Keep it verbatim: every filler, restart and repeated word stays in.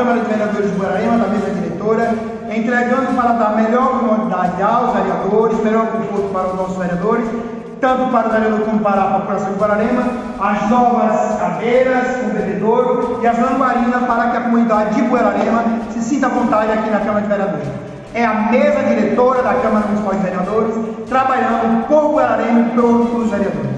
Câmara de Vereadores de Guararema, da mesa diretora, entregando para dar melhor comodidade aos vereadores, melhor conforto para os nossos vereadores, tanto para o vereador como para a população de Guararema, as novas cadeiras, o bebedouro e as lamparinas para que a comunidade de Guararema se sinta à vontade aqui na Câmara de Vereadores. É a mesa diretora da Câmara Municipal de Vereadores, trabalhando por Guararema e por os vereadores.